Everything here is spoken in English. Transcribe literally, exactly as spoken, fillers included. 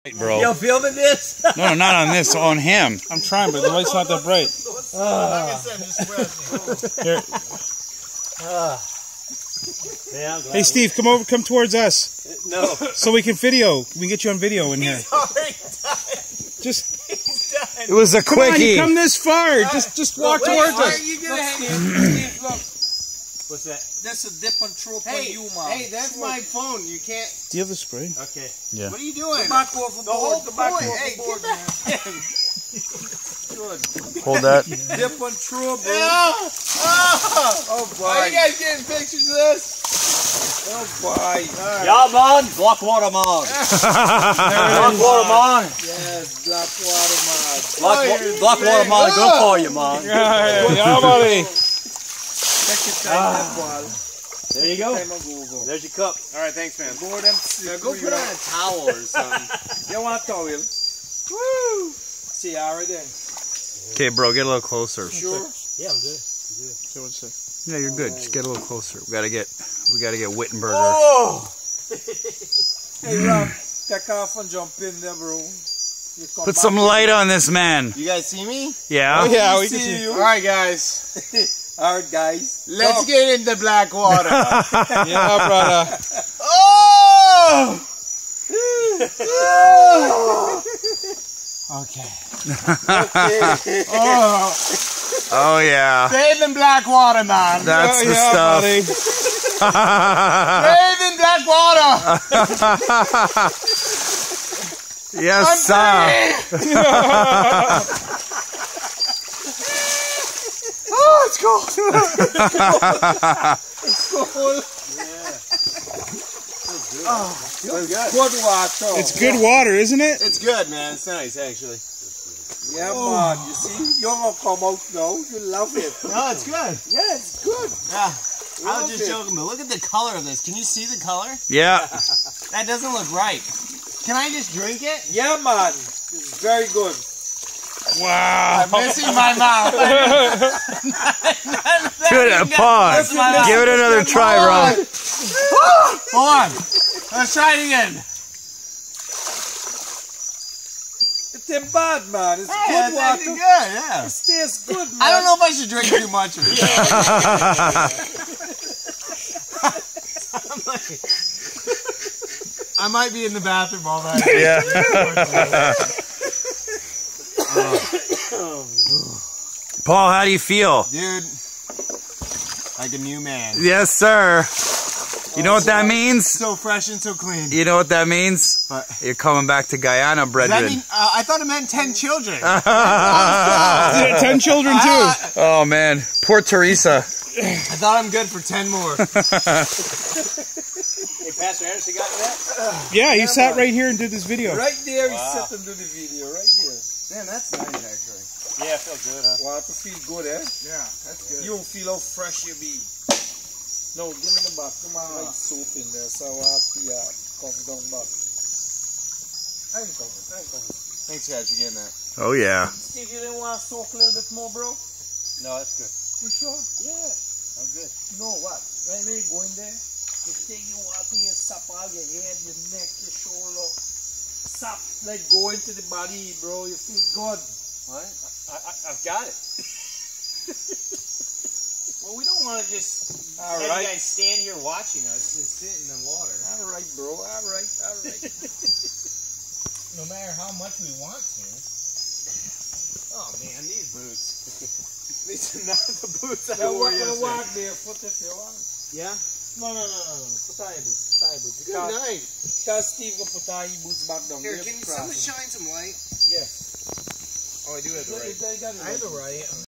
Bro. Yo, filming this? No, no, not on this, on him. I'm trying, but the light's not that bright. Uh, Here. uh, yeah, Hey, Steve, come over, come towards us. No. So we can video. We can get you on video in here. He's already done. Just. He's done. It was a Come on, quickie. you come this far. Just, just walk Wait, towards why us. are you gonna hang Look. What's that? That's a different trope Hey, on you, man. hey, that's my phone. You can't. Do you have the spray? Okay. Yeah. What are you doing? The back off the The whole board. The back point. off Hey, the board, get man. back in. Good. Hold that. Different trope, bro. Oh, oh. Oh, boy. Are you guys getting pictures of this? Oh, boy. Right. Yeah, man. Black water, man. Black water, man. Yes, black water, man. Black, wa black water, man. Good for you, man. Yeah, yeah, buddy. Check your time, that ball. There you go. Time will go, go. There's your cup. All right, thanks, man. Go them. Now go put on a towel or something. You want a towel? Woo! See you right then. Okay, bro, get a little closer. Sure. Yeah, I'm good. So what's that? Yeah, you're good. Just get a little closer. We gotta get, we gotta get Wittenberger. Oh! Hey, Rob, take off and jump in there, bro. You come Put back. some light on this man. You guys see me? Yeah. Oh, yeah, we see can see. you. All right, guys. All right, guys. Let's Go. get into black water. Yeah, brother. Oh! Okay. Oh, Oh yeah. bathe in black water, man. That's Oh, the yeah, stuff. Bathe in black water. Yes, I'm sir. free. Oh, it's cold. It's cold. Oh, feels good. Good water. It's good water, isn't it? It's good, man. It's nice, actually. Yeah, man. You see, you're gonna come out now. You love it. No, it's good. Yeah, it's good. Yeah. I Love was just it. joking, but look at the color of this. Can you see the color? Yeah. That doesn't look right. Can I just drink it? Yeah, man. It's very good. Wow. I'm missing my mouth. Good. Pause. Give it another try, Rob. Hold on. Let's try it again. It ain't bad, man. It's Hey, good that's water. actually good, yeah. It tastes good, man. I don't know if I should drink too much of it. I'm like, I might be in the bathroom all night. Yeah. Paul, how do you feel? Dude, like a new man. Yes, sir. You know what that means? So fresh and so clean. You know what that means? What? You're coming back to Guyana, Does that brethren. mean, uh, I thought it meant ten children. Yeah, ten children, too. Oh, man. Poor Teresa. I thought I'm good for ten more. Hey, Pastor Anderson got that? Yeah, he sat right here and did this video. Right there, he sat and do the video. Right there. Man, that's nice, actually. Yeah, it feels good, huh? Water feel good, eh? Yeah, that's good. You don't feel how fresh you be. No, give me the back. Come on. Like soap in there, so I'll be uh, cover down back. I'm covered. I'm covered. Thanks, guys, for getting that. Oh, yeah. Steve, you didn't want to soak a little bit more, bro? No, that's good. You sure? Yeah. I'm good. You know what? Right when you go in there, you take your water, you sap all your head, your neck, your shoulder. Sap, like go into the body, bro. You feel good. Right? I, I, I've got it. Well, we don't want to just All have right. you guys stand here watching us and sit in the water. All right, bro. All right. All right. No matter how much we want to. Oh, man, these boots. These are not the boots I Now, wore walk, yesterday. walk barefoot if you want. Yeah? No, no, no, no. no. Put on your boots. Put on your boots. Good Tell- night. Tell Steve to put on your boots back down. Here, There's can crossing. someone shine some light? Yeah. Oh, I do have the You right. got it I have right. the right.